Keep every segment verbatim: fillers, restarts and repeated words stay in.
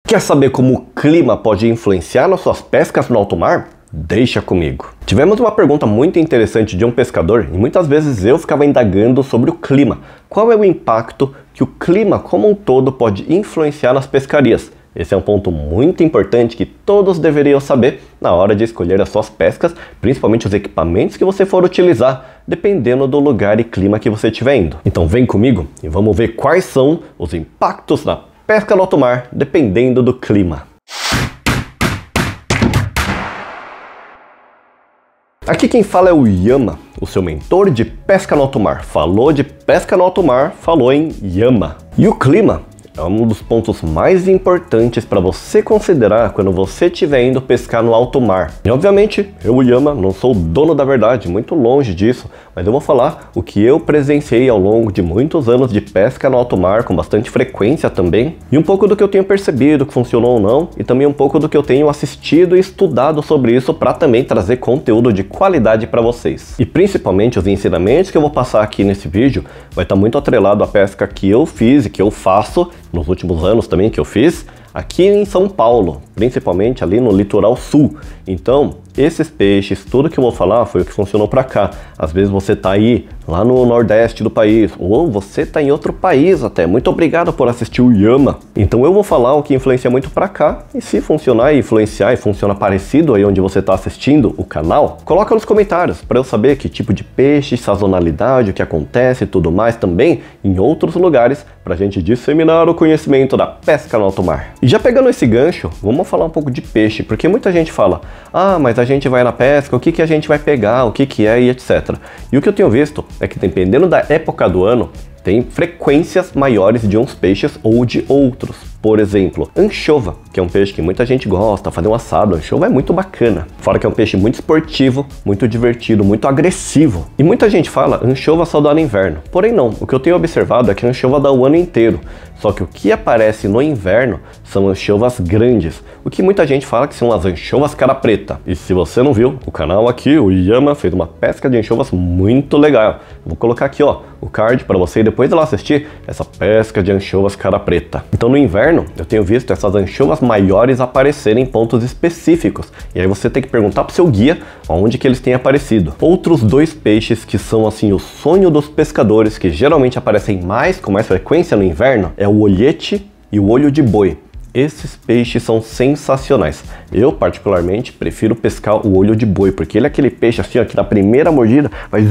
Quer saber como o clima pode influenciar nas suas pescas no alto mar? Deixa comigo. Tivemos uma pergunta muito interessante de um pescador e muitas vezes eu ficava indagando sobre o clima. Qual é o impacto que o clima como um todo pode influenciar nas pescarias? Esse é um ponto muito importante que todos deveriam saber na hora de escolher as suas pescas, principalmente os equipamentos que você for utilizar, dependendo do lugar e clima que você estiver indo. Então vem comigo e vamos ver quais são os impactos na pesca no alto mar, dependendo do clima. Aqui quem fala é o Yama, o seu mentor de pesca no alto mar. Falou de pesca no alto mar, falou em Yama. E o clima é um dos pontos mais importantes para você considerar quando você estiver indo pescar no alto mar. E obviamente, eu, Yama, não sou o dono da verdade, muito longe disso, mas eu vou falar o que eu presenciei ao longo de muitos anos de pesca no alto mar, com bastante frequência também, e um pouco do que eu tenho percebido que funcionou ou não, e também um pouco do que eu tenho assistido e estudado sobre isso para também trazer conteúdo de qualidade para vocês. E principalmente os ensinamentos que eu vou passar aqui nesse vídeo vai estar muito atrelado à pesca que eu fiz e que eu faço nos últimos anos também que eu fiz aqui em São Paulo, principalmente ali no litoral sul. Então, esses peixes, tudo que eu vou falar foi o que funcionou para cá. Às vezes você tá aí lá no nordeste do país, ou você tá em outro país até. Muito obrigado por assistir o Yama. Então eu vou falar o que influencia muito para cá, e se funcionar e influenciar e funciona parecido aí onde você tá assistindo o canal, coloca nos comentários para eu saber que tipo de peixe, sazonalidade, o que acontece e tudo mais também em outros lugares, pra gente disseminar o conhecimento da pesca no alto mar. E já pegando esse gancho, vamos falar um pouco de peixe, porque muita gente fala, ah, mas a gente vai na pesca, o que, que a gente vai pegar, o que, que é e etcétera. E o que eu tenho visto é que dependendo da época do ano, tem frequências maiores de uns peixes ou de outros. Por exemplo, anchova, que é um peixe que muita gente gosta, fazer um assado, anchova é muito bacana. Fora que é um peixe muito esportivo, muito divertido, muito agressivo. E muita gente fala, anchova só dá no inverno. Porém não, o que eu tenho observado é que a anchova dá o ano inteiro. Só que o que aparece no inverno são anchovas grandes, o que muita gente fala que são as anchovas cara preta. E se você não viu, o canal aqui, o Yama, fez uma pesca de anchovas muito legal. Vou colocar aqui, ó, o card para você e depois de lá assistir essa pesca de anchovas cara preta. Então no inverno, eu tenho visto essas anchovas maiores aparecerem em pontos específicos. E aí você tem que perguntar pro seu guia onde que eles têm aparecido. Outros dois peixes que são assim o sonho dos pescadores, que geralmente aparecem mais com mais frequência no inverno, é o olhete e o olho de boi. Esses peixes são sensacionais. Eu particularmente prefiro pescar o olho de boi, porque ele é aquele peixe assim, ó, que na primeira mordida vai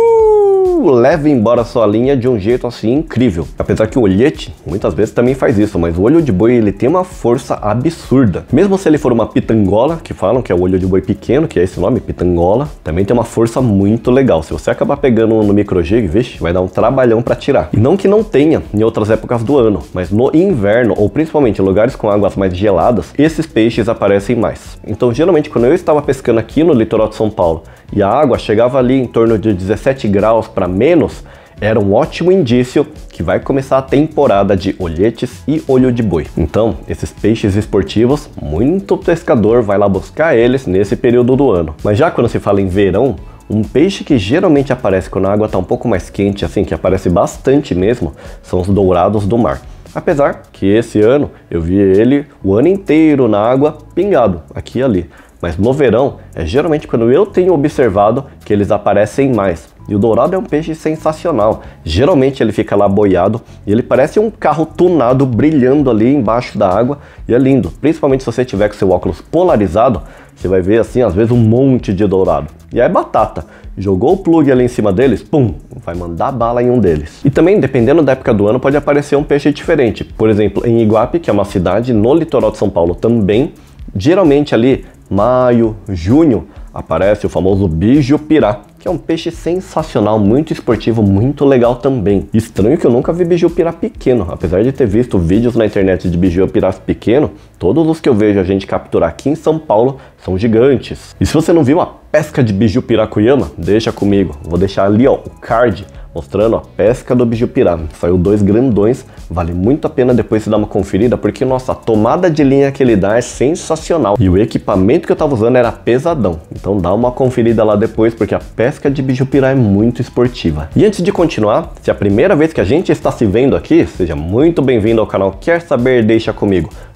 uh, leva embora a sua linha de um jeito assim incrível. Apesar que o olhete muitas vezes também faz isso, mas o olho de boi ele tem uma força absurda. Mesmo se ele for uma pitangola, que falam que é o olho de boi pequeno, que é esse nome, pitangola, também tem uma força muito legal. Se você acabar pegando no micro jig, vixe, vai dar um trabalhão para tirar. E não que não tenha em outras épocas do ano, mas no inverno, ou principalmente em lugares com águas mais geladas, esses peixes aparecem mais. Então geralmente quando eu estava pescando aqui no litoral de São Paulo e a água chegava ali em torno de dezessete graus para menos, era um ótimo indício que vai começar a temporada de olhetes e olho de boi. Então, esses peixes esportivos, muito pescador vai lá buscar eles nesse período do ano. Mas já quando se fala em verão, um peixe que geralmente aparece quando a água está um pouco mais quente, assim, que aparece bastante mesmo, são os dourados do mar. Apesar que esse ano eu vi ele o ano inteiro na água pingado, aqui e ali. Mas no verão é geralmente quando eu tenho observado que eles aparecem mais. E o dourado é um peixe sensacional. Geralmente ele fica lá boiado e ele parece um carro tunado brilhando ali embaixo da água e é lindo. Principalmente se você tiver com seu óculos polarizado, você vai ver assim às vezes um monte de dourado. E é batata. Jogou o plug ali em cima deles, pum, vai mandar bala em um deles. E também, dependendo da época do ano, pode aparecer um peixe diferente. Por exemplo, em Iguape, que é uma cidade no litoral de São Paulo também, geralmente ali, maio, junho, aparece o famoso bijupirá, que é um peixe sensacional, muito esportivo, muito legal também. Estranho que eu nunca vi bijupirá pequeno, apesar de ter visto vídeos na internet de bijupirá pequeno, todos os que eu vejo a gente capturar aqui em São Paulo são gigantes. E se você não viu a pesca de bijupirá com Yama, deixa comigo, vou deixar ali ó, o card mostrando a pesca do bijupirá. Saiu dois grandões, vale muito a pena depois você dar uma conferida, porque nossa, a tomada de linha que ele dá é sensacional. E o equipamento que eu tava usando era pesadão, então dá uma conferida lá depois, porque a pesca de bijupirá é muito esportiva. E antes de continuar, se é a primeira vez que a gente está se vendo aqui, seja muito bem-vindo ao canal Quer Saber Deixa Comigo.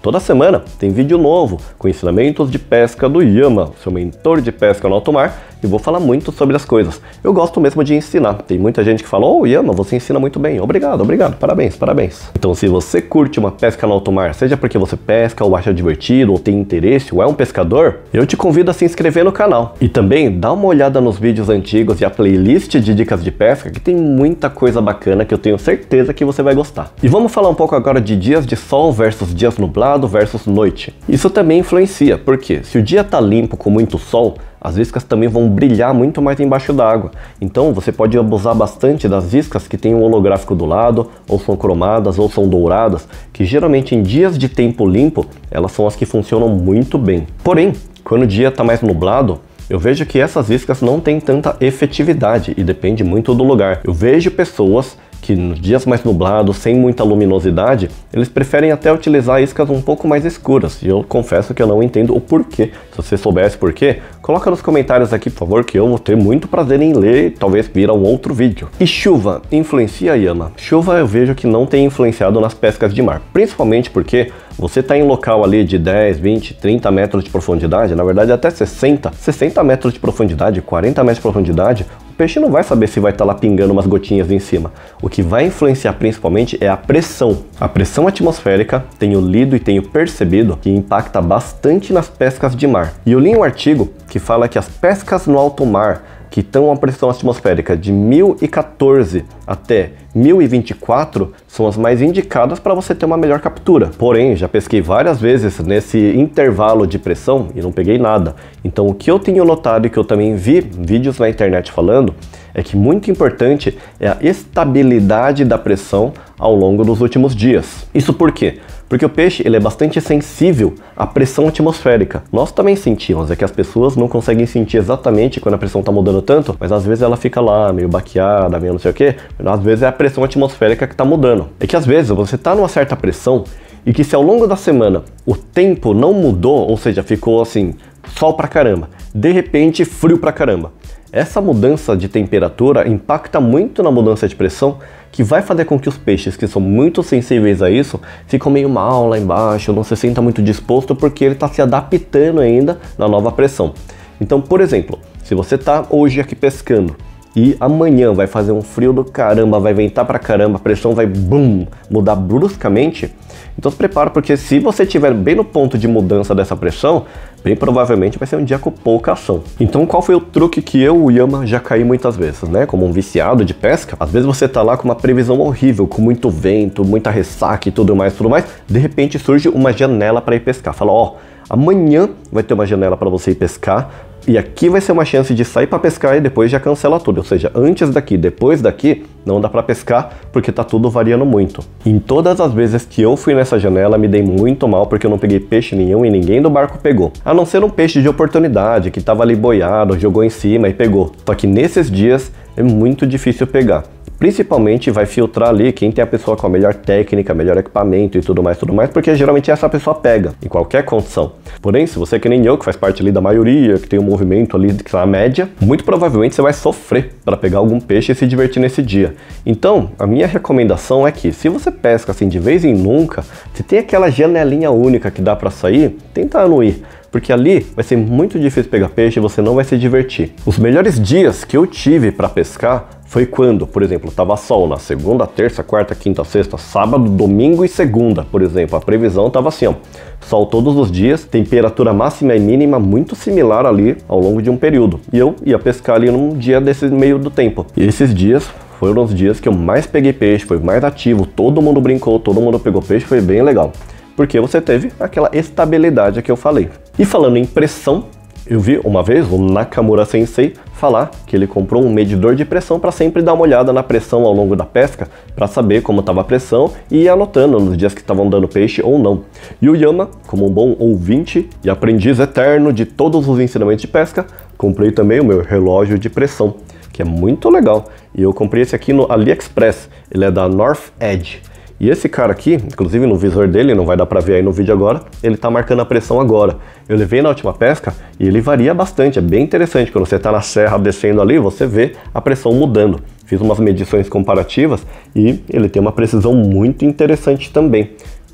toda semana tem vídeo novo com ensinamentos de pesca do Yama, seu mentor de pesca no alto mar, e vou falar muito sobre as coisas. Eu gosto mesmo de ensinar. Tem muita gente que fala: "Oh, Yama, você ensina muito bem." Obrigado, obrigado, parabéns, parabéns. Então, se você curte uma pesca no alto mar, seja porque você pesca ou acha divertido, ou tem interesse, ou é um pescador, eu te convido a se inscrever no canal. E também dá uma olhada nos vídeos antigos e a playlist de dicas de pesca, que tem muita coisa bacana que eu tenho certeza que você vai gostar. E vamos falar um pouco agora de dias de sol versus dias nublado versus noite. Isso também influencia, porque se o dia tá limpo com muito sol, as iscas também vão brilhar muito mais embaixo d'água. Então você pode abusar bastante das iscas que tem um holográfico do lado, ou são cromadas, ou são douradas, que geralmente em dias de tempo limpo, elas são as que funcionam muito bem. Porém, quando o dia está mais nublado, eu vejo que essas iscas não têm tanta efetividade e depende muito do lugar. Eu vejo pessoas que nos dias mais nublados, sem muita luminosidade, eles preferem até utilizar iscas um pouco mais escuras. E eu confesso que eu não entendo o porquê. Se você soubesse porquê, coloca nos comentários aqui, por favor, que eu vou ter muito prazer em ler e talvez vir a um outro vídeo. E chuva influencia, Yama? Chuva eu vejo que não tem influenciado nas pescas de mar, principalmente porque você está em local ali de dez, vinte, trinta metros de profundidade, na verdade até sessenta, sessenta metros de profundidade, quarenta metros de profundidade, o peixe não vai saber se vai estar tá lá pingando umas gotinhas em cima. O que vai influenciar principalmente é a pressão. A pressão atmosférica, tenho lido e tenho percebido que impacta bastante nas pescas de mar. E eu li um artigo que fala que as pescas no alto mar, que estão a pressão atmosférica de mil e quatorze até mil e vinte e quatro, são as mais indicadas para você ter uma melhor captura. Porém, já pesquei várias vezes nesse intervalo de pressão e não peguei nada. Então o que eu tenho notado e que eu também vi vídeos na internet falando, é que muito importante é a estabilidade da pressão ao longo dos últimos dias. Isso por quê? Porque o peixe ele é bastante sensível à pressão atmosférica. Nós também sentimos, é que as pessoas não conseguem sentir exatamente quando a pressão está mudando tanto, mas às vezes ela fica lá meio baqueada, meio não sei o que, às vezes é a pressão atmosférica que está mudando. É que às vezes você está numa certa pressão e que se ao longo da semana o tempo não mudou, ou seja, ficou assim, sol pra caramba, de repente frio pra caramba. Essa mudança de temperatura impacta muito na mudança de pressão, que vai fazer com que os peixes que são muito sensíveis a isso ficam meio mal lá embaixo, não se sinta muito disposto porque ele está se adaptando ainda na nova pressão. Então, por exemplo, se você está hoje aqui pescando e amanhã vai fazer um frio do caramba, vai ventar pra caramba, a pressão vai boom, mudar bruscamente, então se prepara, porque se você estiver bem no ponto de mudança dessa pressão, bem provavelmente vai ser um dia com pouca ação. Então qual foi o truque que eu, o Yama, já caí muitas vezes, né? Como um viciado de pesca, às vezes você tá lá com uma previsão horrível, com muito vento, muita ressaca e tudo mais, tudo mais, de repente surge uma janela para ir pescar. Fala, ó, amanhã vai ter uma janela para você ir pescar, e aqui vai ser uma chance de sair para pescar e depois já cancela tudo. Ou seja, antes daqui, depois daqui, não dá para pescar porque tá tudo variando muito. Em todas as vezes que eu fui nessa janela, me dei muito mal porque eu não peguei peixe nenhum e ninguém do barco pegou. A não ser um peixe de oportunidade que tava ali boiado, jogou em cima e pegou. Só que nesses dias é muito difícil pegar. Principalmente vai filtrar ali quem tem a pessoa com a melhor técnica, melhor equipamento e tudo mais, tudo mais, porque geralmente essa pessoa pega, em qualquer condição. Porém, se você é que nem eu, que faz parte ali da maioria, que tem um movimento ali que tá na média, muito provavelmente você vai sofrer para pegar algum peixe e se divertir nesse dia. Então, a minha recomendação é que, se você pesca assim de vez em nunca, se tem aquela janelinha única que dá para sair, tenta não ir. Porque ali vai ser muito difícil pegar peixe e você não vai se divertir. Os melhores dias que eu tive para pescar foi quando, por exemplo, tava sol na segunda, terça, quarta, quinta, sexta, sábado, domingo e segunda, por exemplo. A previsão tava assim, ó, sol todos os dias, temperatura máxima e mínima muito similar ali ao longo de um período. E eu ia pescar ali num dia desse meio do tempo. E esses dias foram os dias que eu mais peguei peixe, foi mais ativo, todo mundo brincou, todo mundo pegou peixe, foi bem legal. Porque você teve aquela estabilidade que eu falei. E falando em pressão, eu vi uma vez o Nakamura Sensei falar que ele comprou um medidor de pressão para sempre dar uma olhada na pressão ao longo da pesca, para saber como estava a pressão e ir anotando nos dias que estavam dando peixe ou não. E o Yama, como um bom ouvinte e aprendiz eterno de todos os ensinamentos de pesca, comprei também o meu relógio de pressão, que é muito legal. E eu comprei esse aqui no AliExpress, ele é da North Edge. E esse cara aqui, inclusive no visor dele, não vai dar pra ver aí no vídeo agora, ele tá marcando a pressão agora. Eu levei na última pesca e ele varia bastante, é bem interessante. Quando você tá na serra descendo ali, você vê a pressão mudando. Fiz umas medições comparativas e ele tem uma precisão muito interessante também.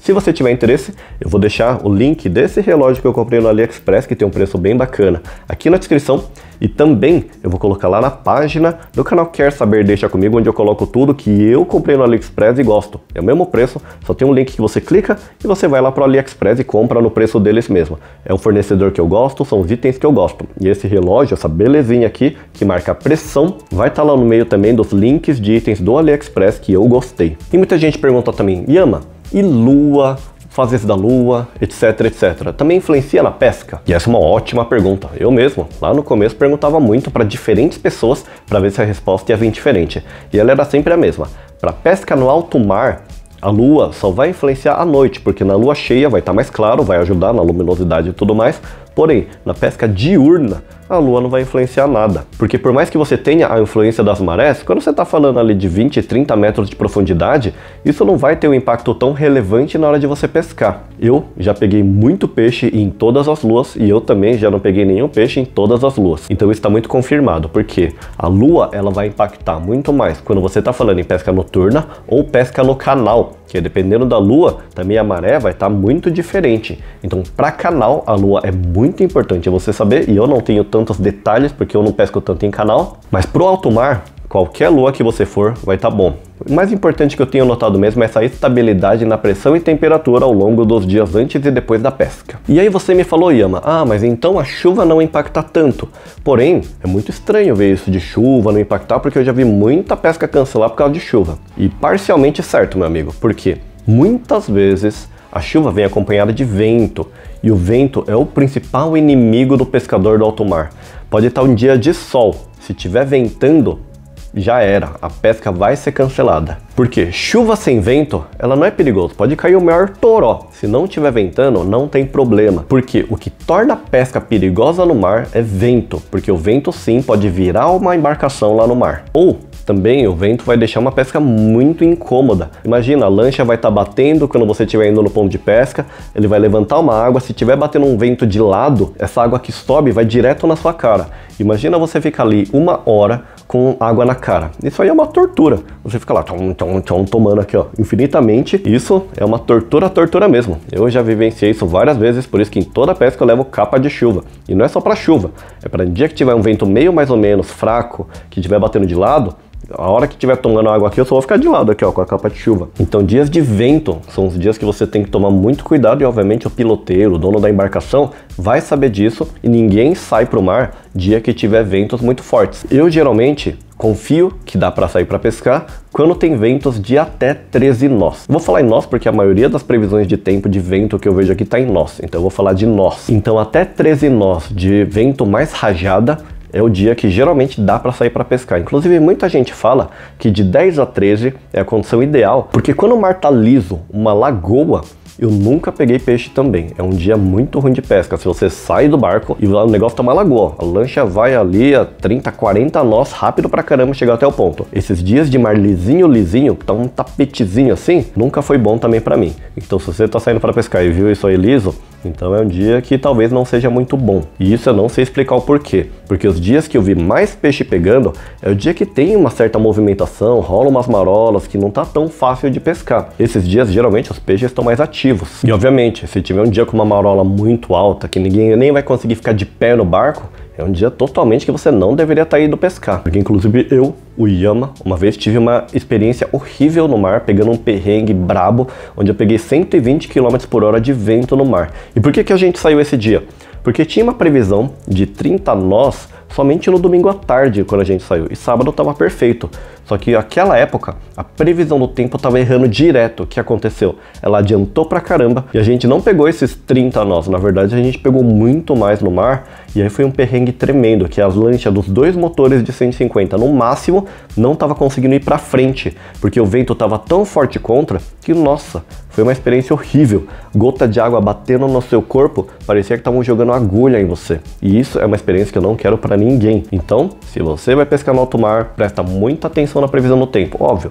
Se você tiver interesse, eu vou deixar o link desse relógio que eu comprei no AliExpress, que tem um preço bem bacana, aqui na descrição. E também eu vou colocar lá na página do canal Quer Saber Deixa Comigo, onde eu coloco tudo que eu comprei no AliExpress e gosto. É o mesmo preço, só tem um link que você clica e você vai lá para o AliExpress e compra no preço deles mesmo. É um fornecedor que eu gosto, são os itens que eu gosto. E esse relógio, essa belezinha aqui, que marca a pressão, vai estar lá no meio também dos links de itens do AliExpress que eu gostei. E muita gente pergunta também, Yama, e lua, fases da lua, etc, etcétera, também influencia na pesca? E essa é uma ótima pergunta. Eu mesmo, lá no começo, perguntava muito para diferentes pessoas para ver se a resposta ia vir diferente. E ela era sempre a mesma. Para pesca no alto mar, a lua só vai influenciar à noite, porque na lua cheia vai estar mais claro, vai ajudar na luminosidade e tudo mais. Porém, na pesca diurna, a lua não vai influenciar nada. Porque por mais que você tenha a influência das marés, quando você está falando ali de vinte, trinta metros de profundidade, isso não vai ter um impacto tão relevante na hora de você pescar. Eu já peguei muito peixe em todas as luas e eu também já não peguei nenhum peixe em todas as luas. Então isso está muito confirmado, porque a lua ela vai impactar muito mais quando você está falando em pesca noturna ou pesca no canal, que dependendo da lua, também a maré vai estar muito diferente. Então para canal, a lua é muito importante você saber, e eu não tenho tantos detalhes porque eu não pesco tanto em canal, mas pro alto mar, qualquer lua que você for vai estar bom. O mais importante que eu tenho notado mesmo é essa estabilidade na pressão e temperatura ao longo dos dias antes e depois da pesca. E aí você me falou, Yama, ah, mas então a chuva não impacta tanto. Porém, é muito estranho ver isso de chuva não impactar, porque eu já vi muita pesca cancelar por causa de chuva. E parcialmente certo, meu amigo, porque muitas vezes a chuva vem acompanhada de vento, e o vento é o principal inimigo do pescador do alto mar. Pode estar um dia de sol, se estiver ventando, já era, a pesca vai ser cancelada. Porque chuva sem vento, ela não é perigoso, pode cair o maior toró. Se não estiver ventando, não tem problema. Porque o que torna a pesca perigosa no mar é vento, porque o vento sim pode virar uma embarcação lá no mar. Ou também o vento vai deixar uma pesca muito incômoda. Imagina, a lancha vai estar batendo quando você estiver indo no ponto de pesca, ele vai levantar uma água, se estiver batendo um vento de lado, essa água que sobe vai direto na sua cara. Imagina você ficar ali uma hora com água na cara. Isso aí é uma tortura. Você fica lá tchom, tchom, tchom, tomando aqui, ó, infinitamente. Isso é uma tortura, tortura mesmo. Eu já vivenciei isso várias vezes, por isso que em toda pesca eu levo capa de chuva. E não é só para chuva, é para um dia que tiver um vento meio mais ou menos fraco, que estiver batendo de lado, a hora que estiver tomando água aqui, eu só vou ficar de lado aqui, ó, com a capa de chuva. Então, dias de vento são os dias que você tem que tomar muito cuidado e, obviamente, o piloteiro, o dono da embarcação, vai saber disso e ninguém sai pro mar dia que tiver ventos muito fortes. Eu, geralmente, confio que dá para sair para pescar quando tem ventos de até treze nós. Vou falar em nós porque a maioria das previsões de tempo de vento que eu vejo aqui está em nós, então eu vou falar de nós. Então, até treze nós de vento mais rajada, é o dia que geralmente dá para sair para pescar. Inclusive, muita gente fala que de dez a treze é a condição ideal, porque quando o mar tá liso, uma lagoa, eu nunca peguei peixe também. É um dia muito ruim de pesca. Se você sai do barco e o negócio tá uma lagoa, a lancha vai ali a trinta, quarenta nós, rápido pra caramba chegar até o ponto. Esses dias de mar lisinho, lisinho, que tá um tapetezinho assim, nunca foi bom também pra mim. Então, se você tá saindo para pescar e viu isso aí liso, então é um dia que talvez não seja muito bom. E isso eu não sei explicar o porquê. Porque os dias que eu vi mais peixe pegando é o dia que tem uma certa movimentação, rola umas marolas, que não tá tão fácil de pescar. Esses dias, geralmente, os peixes estão mais ativos. E, obviamente, se tiver um dia com uma marola muito alta, que ninguém nem vai conseguir ficar de pé no barco, é um dia totalmente que você não deveria estar indo pescar. Porque, inclusive, eu, o Yama, uma vez tive uma experiência horrível no mar, pegando um perrengue brabo, onde eu peguei cento e vinte quilômetros por hora de vento no mar. E por que que a gente saiu esse dia? Porque tinha uma previsão de trinta nós somente no domingo à tarde, quando a gente saiu. E sábado estava perfeito. Só que naquela época, a previsão do tempo estava errando direto. O que aconteceu? Ela adiantou pra caramba e a gente não pegou esses trinta nós. Na verdade, a gente pegou muito mais no mar. E aí foi um perrengue tremendo, que as lanchas dos dois motores de cento e cinquenta no máximo não estava conseguindo ir pra frente, porque o vento estava tão forte contra que, nossa, foi uma experiência horrível. Gota de água batendo no seu corpo, parecia que estavam jogando agulha em você. E isso é uma experiência que eu não quero para ninguém. Então, se você vai pescar no alto mar, presta muita atenção na previsão do tempo. Óbvio,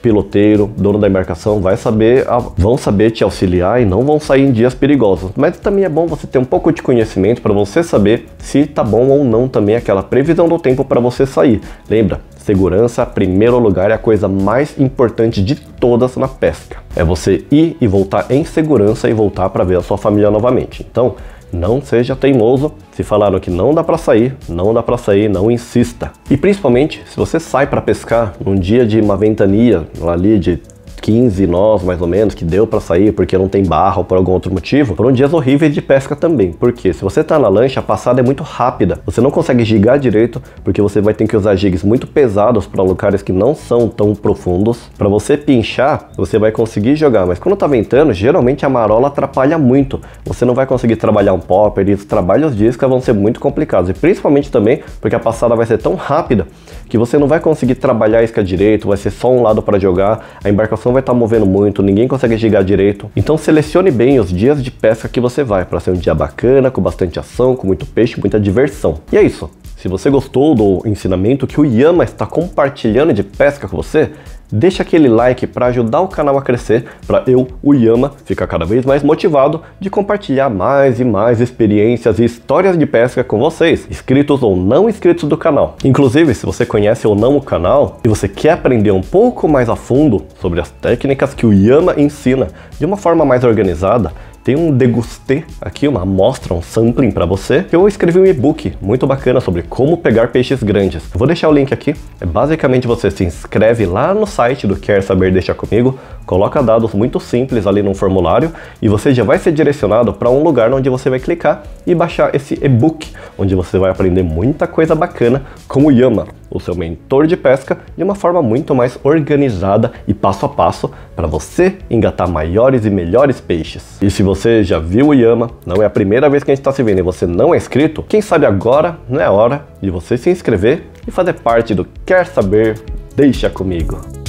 piloteiro, dono da embarcação, vai saber, vão saber te auxiliar e não vão sair em dias perigosos. Mas também é bom você ter um pouco de conhecimento para você saber se tá bom ou não também aquela previsão do tempo para você sair. Lembra? Segurança, primeiro lugar, é a coisa mais importante de todas na pesca. É você ir e voltar em segurança e voltar para ver a sua família novamente. Então, não seja teimoso. Se falaram que não dá para sair, não dá para sair, não insista. E principalmente, se você sai para pescar num dia de uma ventania ali de quinze nós mais ou menos, que deu para sair porque não tem barra ou por algum outro motivo, foram dias horríveis de pesca também, porque se você tá na lancha, a passada é muito rápida, você não consegue gigar direito, porque você vai ter que usar jigs muito pesados para lugares que não são tão profundos. Para você pinchar, você vai conseguir jogar, mas quando tá ventando, geralmente a marola atrapalha muito, você não vai conseguir trabalhar um popper e os trabalhos de isca vão ser muito complicados, e principalmente também porque a passada vai ser tão rápida que você não vai conseguir trabalhar a isca direito, vai ser só um lado para jogar, a embarcação vai estar movendo muito, ninguém consegue gigar direito. Então selecione bem os dias de pesca que você vai, para ser um dia bacana, com bastante ação, com muito peixe, muita diversão. E é isso. Se você gostou do ensinamento que o Yama está compartilhando de pesca com você, deixa aquele like para ajudar o canal a crescer, para eu, o Yama, ficar cada vez mais motivado de compartilhar mais e mais experiências e histórias de pesca com vocês, inscritos ou não inscritos do canal. Inclusive, se você conhece ou não o canal e você quer aprender um pouco mais a fundo sobre as técnicas que o Yama ensina de uma forma mais organizada, tem um degustê aqui, uma amostra, um sampling para você. Eu escrevi um e-book muito bacana sobre como pegar peixes grandes. Eu vou deixar o link aqui. É basicamente você se inscreve lá no site do Quer Saber Deixa Comigo, coloca dados muito simples ali no formulário e você já vai ser direcionado para um lugar onde você vai clicar e baixar esse e-book, onde você vai aprender muita coisa bacana com o Yama, o seu mentor de pesca, de uma forma muito mais organizada e passo a passo para você engatar maiores e melhores peixes. E se você já viu o Yama, não é a primeira vez que a gente está se vendo e você não é inscrito, quem sabe agora não é a hora de você se inscrever e fazer parte do Quer Saber Deixa Comigo.